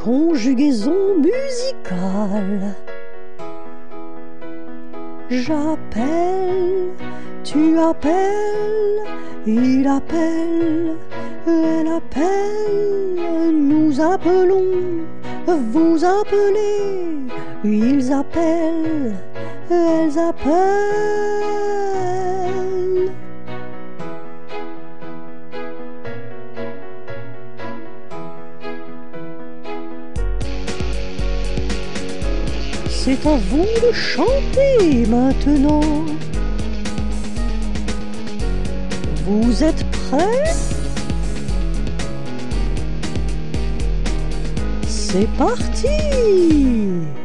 Conjugaison musicale. J'appelle, tu appelles, il appelle, elle appelle, nous appelons, vous appelez, ils appellent, elles appellent. C'est à vous de chanter maintenant. Vous êtes prêts? C'est parti!